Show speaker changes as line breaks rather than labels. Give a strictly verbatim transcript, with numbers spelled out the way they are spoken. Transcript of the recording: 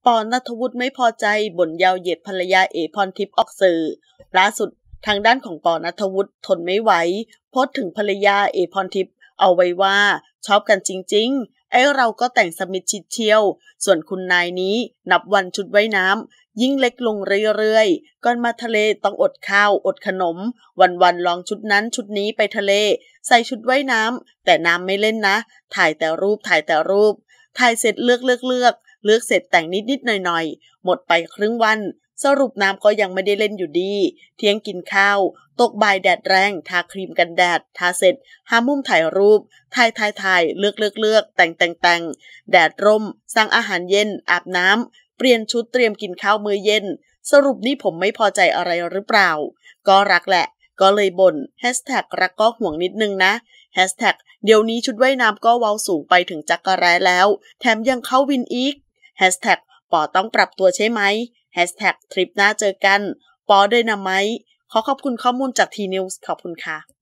ปอ ณัฐวุฒิไม่พอใจบ่นยาวเหยียดภรรยาเอพรทิพย์ออกสื่อล่าสุดทางด้านของปอ ณัฐวุฒิทนไม่ไหวโพสต์ถึงภรรยาเอพรทิพย์เอาไว้ว่าชอบกันจริงๆไอ้เราก็แต่งสมิทชิดเชียวส่วนคุณนายนี้นับวันชุดว่ายน้ำยิ่งเล็กลงเรื่อยๆก่อนมาทะเลต้องอดข้าวอดขนมวันๆลองชุดนั้นชุดนี้ไปทะเลใส่ชุดว่ายน้ำแต่น้ำไม่เล่นนะถ่ายแต่รูปถ่ายแต่รูปถ่ายเสร็จเลือกเลือกเลือกเลือกเสร็จแต่งนิดๆหน่อยๆหมดไปครึ่งวันสรุปน้ำก็ยังไม่ได้เล่นอยู่ดีเที่ยงกินข้าวตกบ่ายแดดแรงทาครีมกันแดดทาเสร็จหามุมถ่ายรูปถ่ายถ่ายถ่ายเลือกเลือกเลือกแต่งแต่งแต่งแดดร่มสั่งอาหารเย็นอาบน้ำเปลี่ยนชุดเตรียมกินข้าวมื้อเย็นสรุปนี่ผมไม่พอใจอะไรหรือเปล่าก็รักแหละก็เลยบ่นแฮชแท็กรักก็ห่วงนิดนึงนะแฮชแท็กเดี๋ยวนี้ชุดว่ายน้ำก็เว้าสูงไปถึงจักรแร้แล้วแถมยังเข้าวินอีกแฮชแท็กปอต้องปรับตัวใช่ไหมแฮชแท็กทริปหน้าเจอกันปอด้วยนะไหมขอขอบคุณข้อมูลจากทีนิวส์ขอบคุณค่ะ